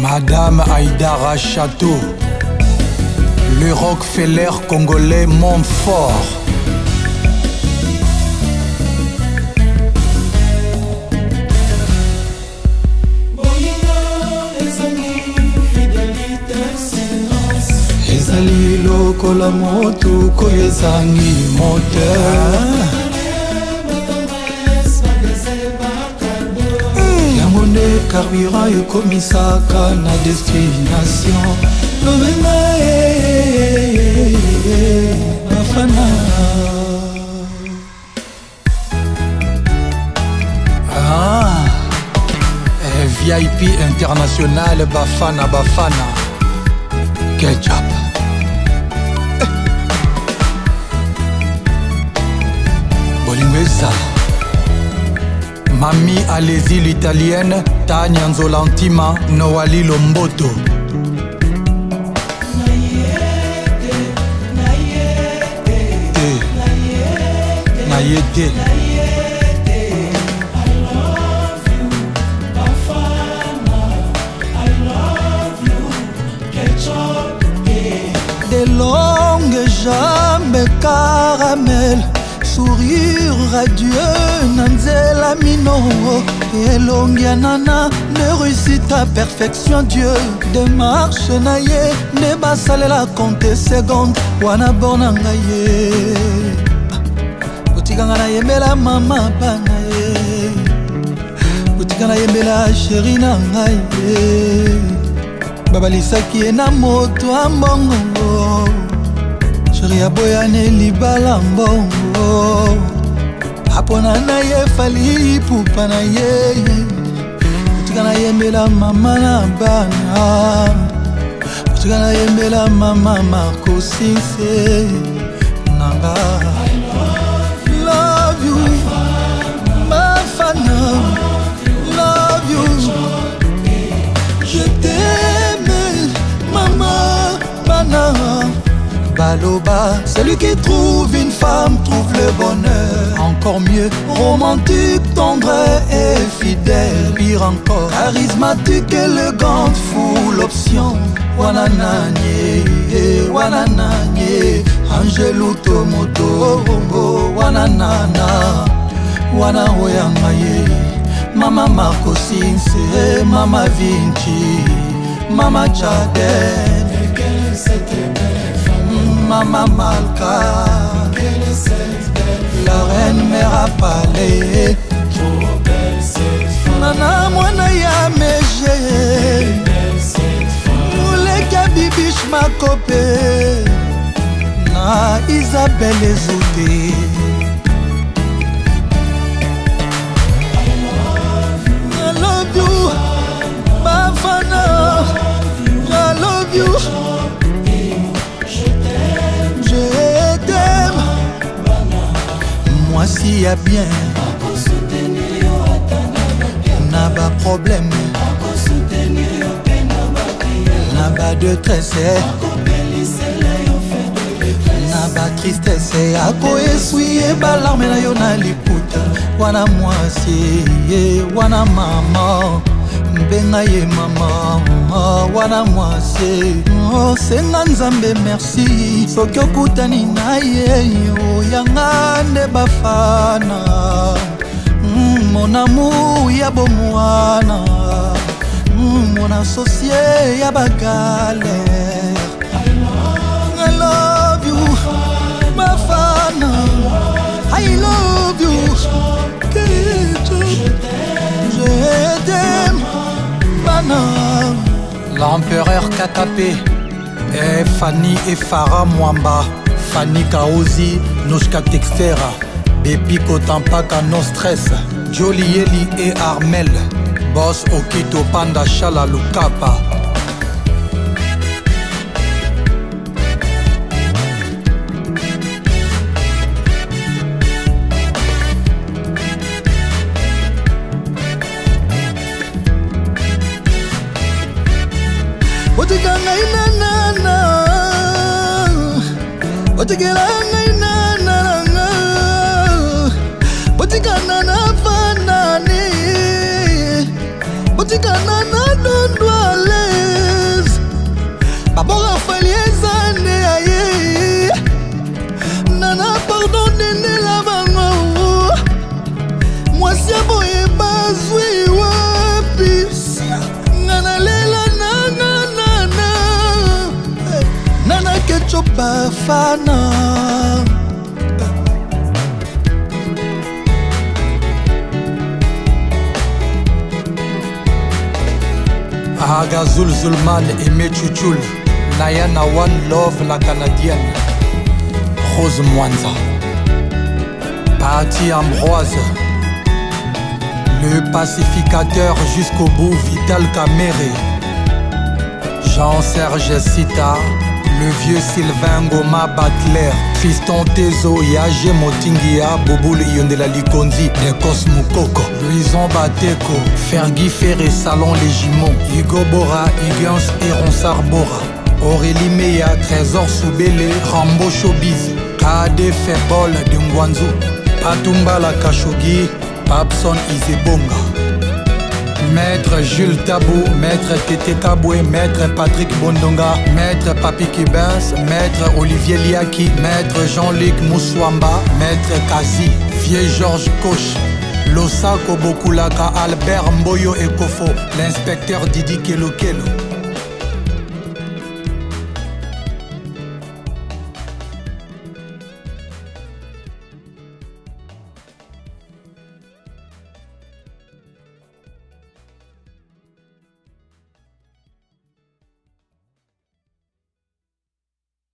Madame Aïdara Château, le Rockefeller congolais Montfort. Ezali lokola moto koyo ezangi moteur. Yango nde carburant ekomisaka na destination. Lobenga Bafana. VIP international Bafana. Ketchup. Mami Allez-y l'italienne, Tania Nzolantima, Noali Lomboto. Nayete. Des longues jambes caramel, sourire radieux, Nanzela Mino, et longianana, ne réussit à perfection Dieu. Démarche naye, ne basale la compte seconde, wana bornangaye. Utikanga na yembela mama banaye, utikanga na yembela chéri nangaye. Babalisaki ena moto ambongo, chéri aboyane libala mbongo. Apona na ye Fally Ipupa na ye, utika na yembela mama na bana, utika na yembela mama Marco Sinse nanga. Love you, Bafana, love you, je t'aime, maman, bana. Baloba, celui qui trouve une femme trouve le bonheur. Encore mieux, romantique, tendre et fidèle. Pire encore, charismatique, élégante, full option. Wanananye, wanananye, Angelou Tomoto, wananana, wanahoyangaye. Mama Marco Sinse, Mama Vinci, Mama Chadel, Mama Malka, la reine mère à palais. Nana mwana ya meje, Mouleka bibish ma copé, na Isabelle Ezouté. I love you, Bafana, I love you. Moi s'il y a bien, n'a pas problème, n'a pas de tresse, n'a pas tristesse. A quoi essuyer balarme na yo na liputa. Wana moi si, wana mama, benga ye mama, wana moi si. Oh senga nzambe merci, soki okutani na ye yo yanga nde Bafana. Mon amour ya bomwana, mon associé ya bagalère. I love you, Bafana, I love you, je t'aime, Bana. L'empereur Katapé, et Fanny et Farah Mwamba, Fanny Kaozi, Noshka Textera, Bepiko Tampaka No Stress, Jolieli et Armel, Boss Okito Panda Shala Lukapa. Otikanga inanana, otikanga inanana, otikana na fanani, otikana na dondwale. Bafana Aga Zulman et Mechuchul Nayana One Love la Canadienne Rose Mwanza Parti Ambroise le pacificateur jusqu'au bout Vital Kamere Jean-Serge Sita le vieux Sylvain Goma Batler Fiston Tezo Yage Motingia Bouboule Yondela Likonzi Nekos Moukoko Louison Bateko Fergie Ferré Salon Les Gimons Hugo Bora Higgins et Ronsard Bora Aurélie Meya Trésor Soubele Rambo Showbiz Kade Febol de Ngwanzu Patumba la Kashogi Papson Izebonga Maître Jules Tabou, Maître Tété Kaboué, Maître Patrick Bondonga, Maître Papi Kibens, Maître Olivier Liaki, Maître Jean-Luc Moussouamba, Maître Kazi, Vieux Georges Koch, Losako Bokulaka, Albert Mboyo Ekofo, l'inspecteur Didi Kelokelo.